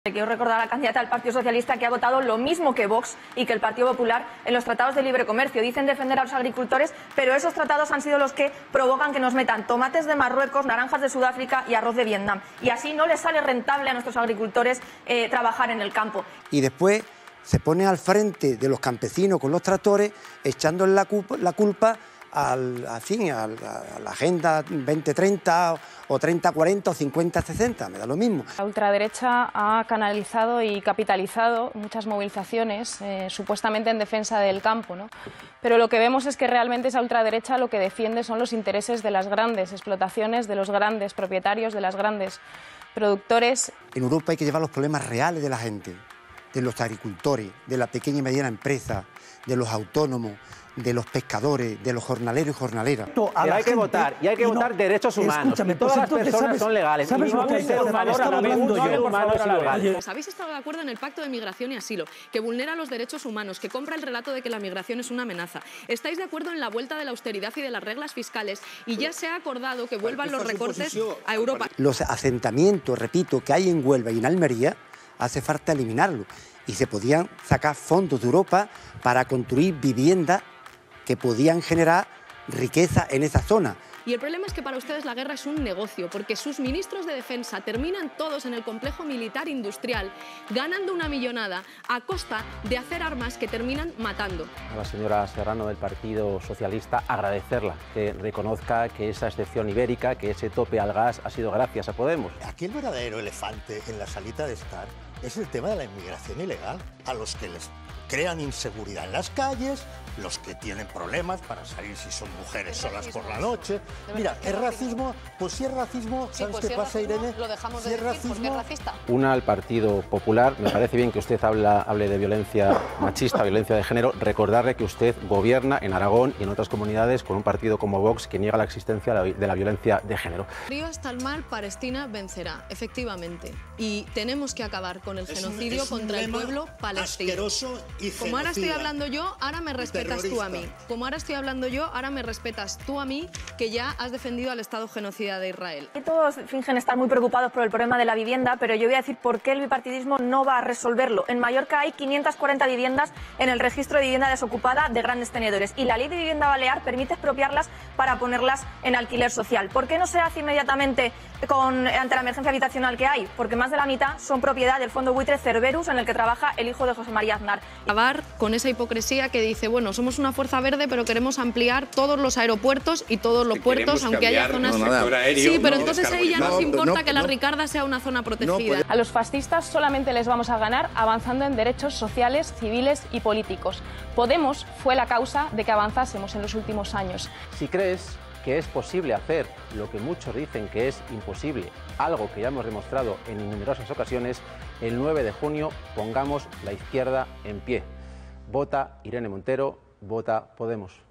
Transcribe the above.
Quiero recordar a la candidata del Partido Socialista que ha votado lo mismo que Vox y que el Partido Popular en los tratados de libre comercio. Dicen defender a los agricultores, pero esos tratados han sido los que provocan que nos metan tomates de Marruecos, naranjas de Sudáfrica y arroz de Vietnam. Y así no les sale rentable a nuestros agricultores trabajar en el campo. Y después se pone al frente de los campesinos con los tractores, echándole la culpa a la Agenda 2030 o 30-40 o 50-60, me da lo mismo. La ultraderecha ha canalizado y capitalizado muchas movilizaciones supuestamente en defensa del campo, ¿no? Pero lo que vemos es que realmente esa ultraderecha lo que defiende son los intereses de las grandes explotaciones, de los grandes propietarios, de las grandes productores. En Europa hay que llevar los problemas reales de la gente, de los agricultores, de la pequeña y mediana empresa, de los autónomos, de los pescadores, de los jornaleros y jornaleras. Pero hay que votar, y hay que votar derechos humanos. Escúchame, y todas las personas son legales. ¿Sabes lo que hay que hacer? ¿Habéis estado de acuerdo en el Pacto de Migración y Asilo, que vulnera los derechos humanos, que compra el relato de que la migración es una amenaza? ¿Estáis de acuerdo en la vuelta de la austeridad y de las reglas fiscales? Y ya se ha acordado que vuelvan los recortes a Europa. Los asentamientos, repito, que hay en Huelva y en Almería, hace falta eliminarlos. Y se podían sacar fondos de Europa para construir viviendas que podían generar riqueza en esa zona. Y el problema es que para ustedes la guerra es un negocio, porque sus ministros de defensa terminan todos en el complejo militar industrial, ganando una millonada a costa de hacer armas que terminan matando. A la señora Serrano del Partido Socialista agradecerla que reconozca que esa excepción ibérica, que ese tope al gas ha sido gracias a Podemos. Aquí el verdadero elefante en la salita de estar es el tema de la inmigración ilegal, a los que les crean inseguridad en las calles, los que tienen problemas para salir si son mujeres solas por la noche. Mira, es racismo, pues si es racismo, ¿sabes qué pasa, Irene? Lo dejamos de decir porque es racista. Una al Partido Popular, me parece bien que usted hable de violencia machista, violencia de género, recordarle que usted gobierna en Aragón y en otras comunidades con un partido como Vox que niega la existencia de la violencia de género. Río hasta el mar, Palestina vencerá, efectivamente. Y tenemos que acabar con el genocidio contra el pueblo palestino. Como ahora estoy hablando yo, ahora me respetas tú a mí. Como ahora estoy hablando yo, ahora me respetas tú a mí, que ya has defendido al Estado genocida de Israel. Todos fingen estar muy preocupados por el problema de la vivienda, pero yo voy a decir por qué el bipartidismo no va a resolverlo. En Mallorca hay 540 viviendas en el registro de vivienda desocupada de grandes tenedores y la ley de vivienda balear permite expropiarlas para ponerlas en alquiler social. ¿Por qué no se hace inmediatamente ante la emergencia habitacional que hay? Porque más de la mitad son propiedad del fondo buitre Cerberus, en el que trabaja el hijo de José María Aznar. Acabar con esa hipocresía que dice, bueno, somos una fuerza verde, pero queremos ampliar todos los aeropuertos y todos los puertos, aunque haya zonas... Sí, pero entonces ahí ya nos importa que la Ricarda sea una zona protegida. A los fascistas solamente les vamos a ganar avanzando en derechos sociales, civiles y políticos. Podemos fue la causa de que avanzásemos en los últimos años. Si crees que es posible hacer lo que muchos dicen que es imposible, algo que ya hemos demostrado en numerosas ocasiones, el 9 de junio pongamos la izquierda en pie. Vota Irene Montero, vota Podemos.